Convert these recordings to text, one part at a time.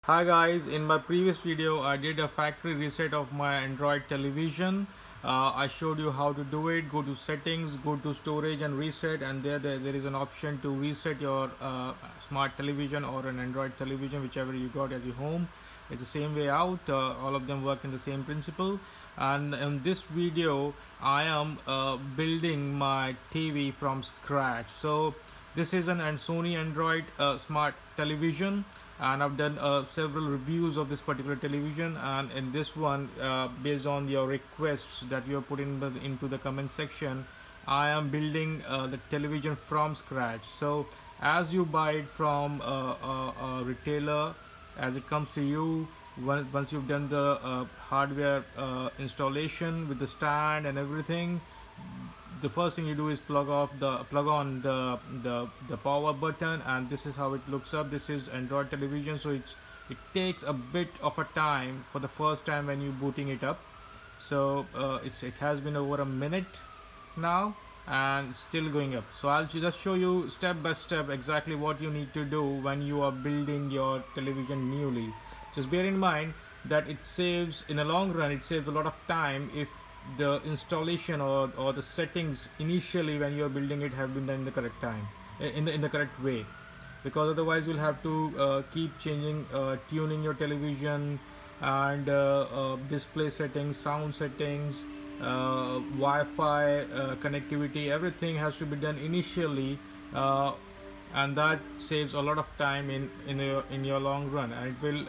Hi guys, in my previous video I did a factory reset of my Android television. I showed you how to do it. Go to settings, go to storage and reset, and there is an option to reset your smart television or an Android television, whichever you got at your home. It's the same way out. All of them work in the same principle. And in this video I am building my TV from scratch. So this is an Sony Android smart television, and I've done several reviews of this particular television, and in this one, based on your requests that you have put into the comment section, I am building the television from scratch. So as you buy it from a retailer, as it comes to you, once you've done the hardware installation with the stand and everything, the first thing you do is plug on the power button, and this is how it looks up. This is Android television, so it takes a bit of a time for the first time when you booting it up. So it has been over a minute now and still going up. So I'll just show you step by step exactly what you need to do when you are building your television newly. Just bear in mind that it saves, in a long run, it saves a lot of time if the installation or the settings initially when you're building it have been done in the correct time, in the correct way, because otherwise you'll have to keep changing, tuning your television, and display settings, sound settings, Wi-Fi connectivity. Everything has to be done initially, and that saves a lot of time in your long run, and it will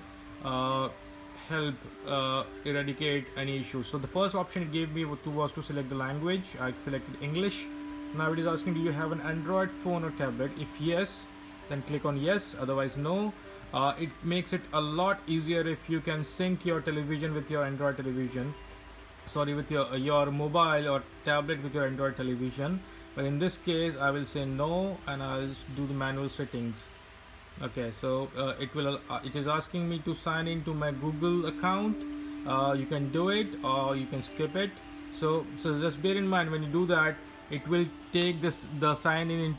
help eradicate any issues. So the first option it gave me was to select the language. I selected English. Now it is asking, do you have an Android phone or tablet? If yes, then click on yes, otherwise no. It makes it a lot easier if you can sync your television with your Android television, sorry, with your mobile or tablet with your Android television. But in this case I will say no, and I'll do the manual settings. Okay, so it is asking me to sign into my Google account. You can do it or you can skip it. So just bear in mind, when you do that, it will take the sign in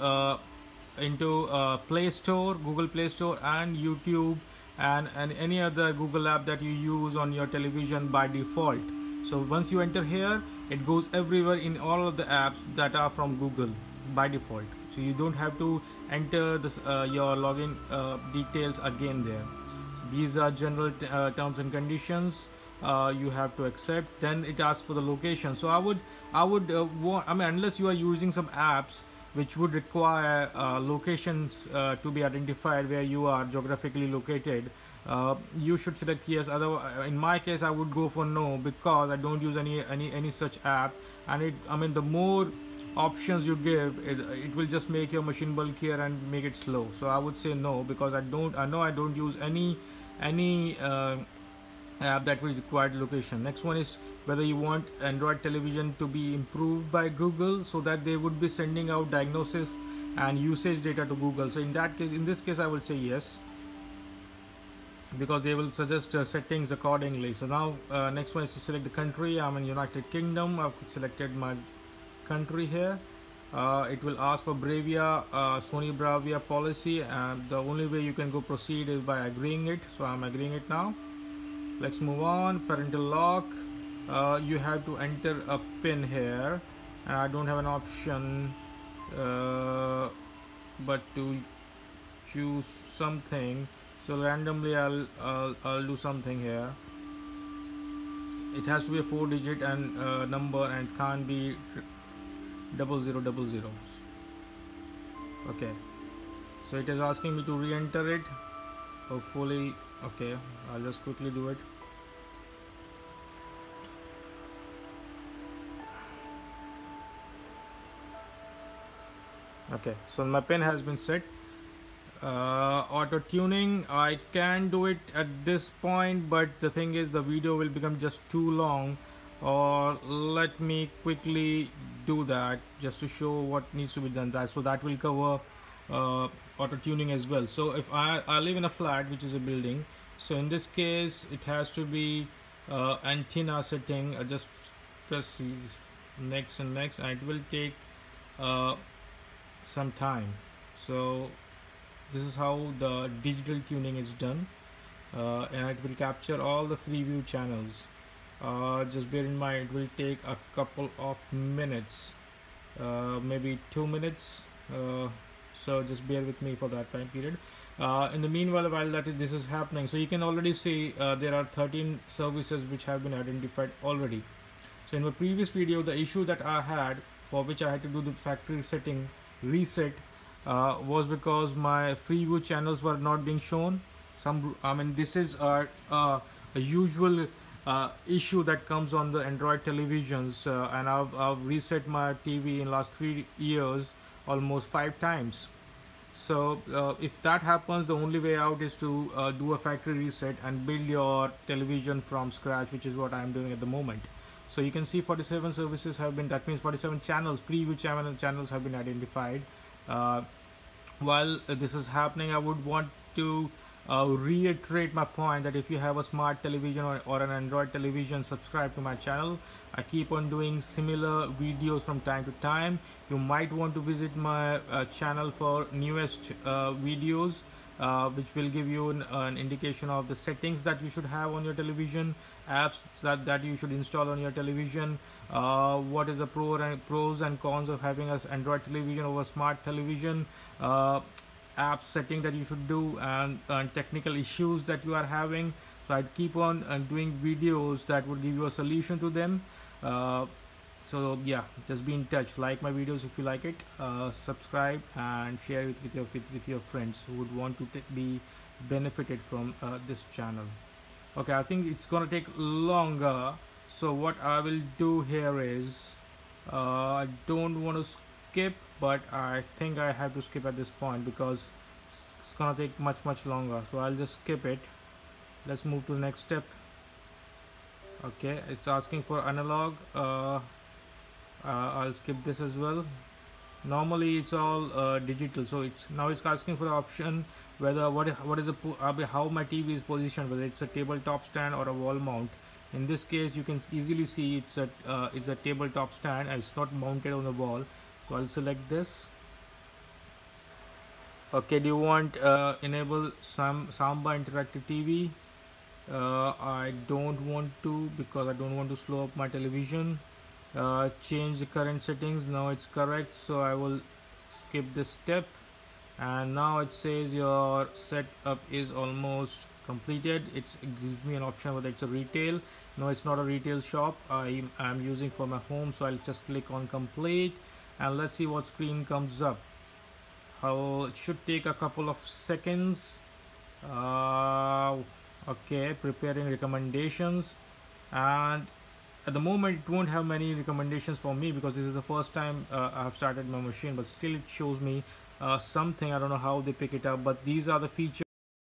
into Play Store, Google Play Store, and YouTube, and any other Google app that you use on your television by default. So once you enter here, it goes everywhere in all of the apps that are from Google by default. So you don't have to enter this your login details again there. So these are general terms and conditions you have to accept. Then it asks for the location. So I would want, I mean, unless you are using some apps which would require locations to be identified where you are geographically located, you should select yes. Otherwise, in my case, I would go for no, because I don't use any such app, and I mean, the more options you give, it will just make your machine bulkier and make it slow. So I would say no, because I know I don't use any app that will require location. Next one is whether you want Android television to be improved by Google, so that they would be sending out diagnosis and usage data to Google. So in this case I will say yes, because they will suggest settings accordingly. So now next one is to select the country. I'm in United Kingdom. I've selected my country here. It will ask for Bravia, Sony Bravia policy, and the only way you can go proceed is by agreeing it. So I'm agreeing it now. Let's move on. Parental lock. You have to enter a pin here, and I don't have an option but to choose something. So randomly I'll do something here. It has to be a 4-digit and number, and can't be 0000. Okay, so it is asking me to re-enter it. Hopefully, okay, I'll just quickly do it. Okay, so my pin has been set. Auto tuning, I can do it at this point, but the thing is the video will become just too long. Or let me quickly do that just to show what needs to be done. So that will cover auto tuning as well. So if I live in a flat, which is a building, so in this case it has to be antenna setting. I just press next and next, and it will take some time. So this is how the digital tuning is done. and it will capture all the Freeview channels. Just bear in mind, it will take a couple of minutes, maybe 2 minutes. So just bear with me for that time period. In the meanwhile, while this is happening, so you can already see there are 13 services which have been identified already. So in my previous video, the issue that I had, for which I had to do the factory setting reset, was because my Freeview channels were not being shown. This is a usual issue that comes on the Android televisions, and I've reset my TV in last 3 years almost 5 times. So if that happens, the only way out is to do a factory reset and build your television from scratch, which is what I'm doing at the moment. So you can see 47 services have been, that means 47 channels, Freeview channels have been identified. While this is happening, I would want to reiterate my point that if you have a smart television or an Android television, subscribe to my channel. I keep on doing similar videos from time to time. You might want to visit my channel for newest videos, which will give you an indication of the settings that you should have on your television, apps that you should install on your television, what is the pros and cons of having an Android television over smart television, app setting that you should do, and technical issues that you are having. So I'd keep on doing videos that would give you a solution to them. So yeah, just be in touch. Like my videos if you like it, subscribe and share it with your friends who would want to be benefited from this channel. Okay, I think it's gonna take longer, so what I will do here is, I don't want to skip, but I think I have to skip at this point because it's gonna take much longer, so I'll just skip it. Let's move to the next step. Okay, it's asking for analog. I'll skip this as well. Normally it's all digital, so it's asking for the option whether what is how my TV is positioned, whether it's a tabletop stand or a wall mount. In this case, you can easily see it's a tabletop stand and it's not mounted on the wall. So I'll select this. Okay, do you want enable Samba interactive TV? I don't want to, because I don't want to slow up my television. Change the current settings. Now it's correct, so I will skip this step. And now it says your setup is almost completed. It gives me an option whether it's a retail. No, it's not a retail shop. I'm using for my home, so I'll just click on complete and let's see what screen comes up. It should take a couple of seconds. Okay, preparing recommendations, and at the moment it won't have many recommendations for me because this is the first time I have started my machine, but still it shows me something. I don't know how they pick it up, but these are the features